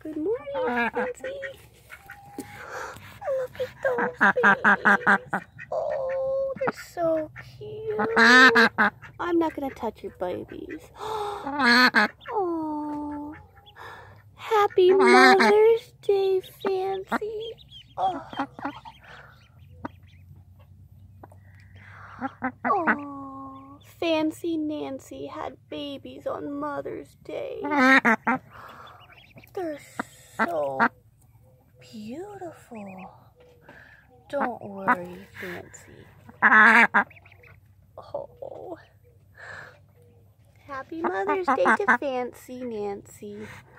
Good morning, Fancy. Look at those babies. Oh, they're so cute. I'm not going to touch your babies. Oh, happy Mother's Day, Fancy. Oh. Oh, Fancy Nancy had babies on Mother's Day. They're so beautiful. Don't worry, Fancy. Oh, happy Mother's Day to Fancy Nancy.